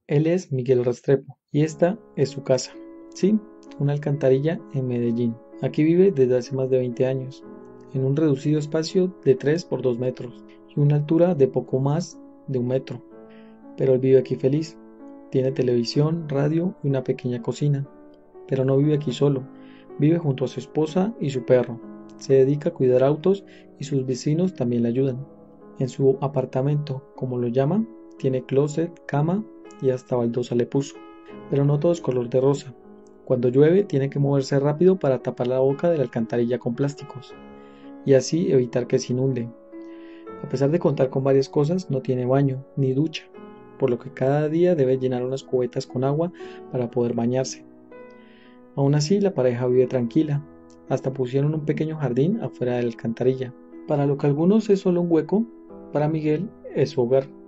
Él es Miguel Restrepo y esta es su casa. Sí, una alcantarilla en Medellín. Aquí vive desde hace más de 20 años, en un reducido espacio de 3 por 2 metros y una altura de poco más de 1 metro. Pero él vive aquí feliz. Tiene televisión, radio y una pequeña cocina. Pero no vive aquí solo. Vive junto a su esposa y su perro. Se dedica a cuidar autos y sus vecinos también le ayudan. En su apartamento, como lo llama, tiene closet, cama y hasta baldosa le puso. Pero no todo es color de rosa. Cuando llueve tiene que moverse rápido para tapar la boca de la alcantarilla con plásticos y así evitar que se inunde. A pesar de contar con varias cosas, no tiene baño ni ducha, por lo que cada día debe llenar unas cubetas con agua para poder bañarse. Aún así, la pareja vive tranquila. Hasta pusieron un pequeño jardín afuera de la alcantarilla. Para lo que algunos es solo un hueco, para Miguel es su hogar.